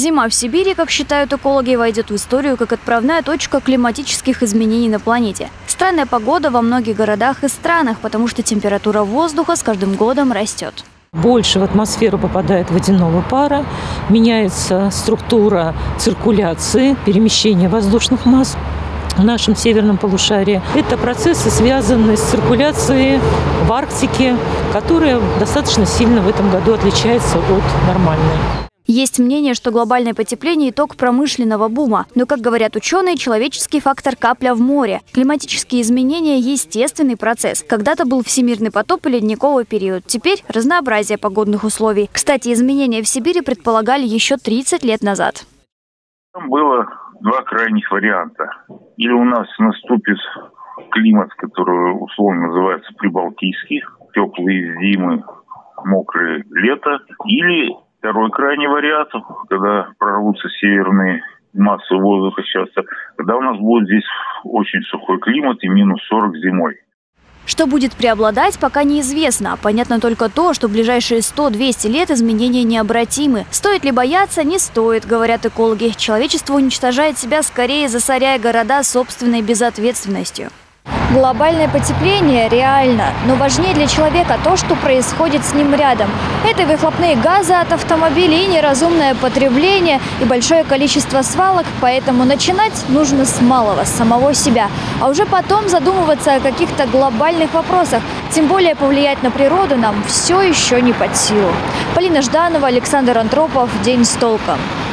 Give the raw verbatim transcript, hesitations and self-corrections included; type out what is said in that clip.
Зима в Сибири, как считают экологи, войдет в историю как отправная точка климатических изменений на планете. Странная погода во многих городах и странах, потому что температура воздуха с каждым годом растет. Больше в атмосферу попадает водяного пара, меняется структура циркуляции, перемещения воздушных масс в нашем северном полушарии. Это процессы, связанные с циркуляцией в Арктике, которая достаточно сильно в этом году отличается от нормальной. Есть мнение, что глобальное потепление – итог промышленного бума. Но, как говорят ученые, человеческий фактор – капля в море. Климатические изменения – естественный процесс. Когда-то был всемирный потоп и ледниковый период. Теперь – разнообразие погодных условий. Кстати, изменения в Сибири предполагали еще тридцать лет назад. Там было два крайних варианта. Или у нас наступит климат, который условно называется прибалтийский, теплые зимы, мокрые лето, или второй крайний вариант, когда прорвутся северные массы воздуха часто, когда у нас будет здесь очень сухой климат и минус сорок зимой. Что будет преобладать, пока неизвестно. Понятно только то, что в ближайшие сто-двести лет изменения необратимы. Стоит ли бояться? Не стоит, говорят экологи. Человечество уничтожает себя, скорее засоряя города собственной безответственностью. Глобальное потепление реально, но важнее для человека то, что происходит с ним рядом. Это выхлопные газы от автомобилей, неразумное потребление и большое количество свалок, поэтому начинать нужно с малого, с самого себя, а уже потом задумываться о каких-то глобальных вопросах. Тем более повлиять на природу нам все еще не под силу. Полина Жданова, Александр Антропов. День с толком.